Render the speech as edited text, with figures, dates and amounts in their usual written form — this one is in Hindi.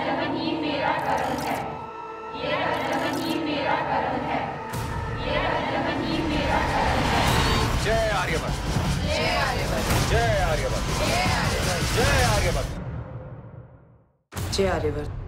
राज्य ही मेरा कर्म है, ये राज्य ही मेरा कर्म है, ये राज्य ही मेरा कर्म है। जय आर्यभट्ट, जय आर्यभट्ट, जय आर्यभट्ट, जय आर्यभट्ट, जय आर्यभट्ट, जय आर्यभट्ट।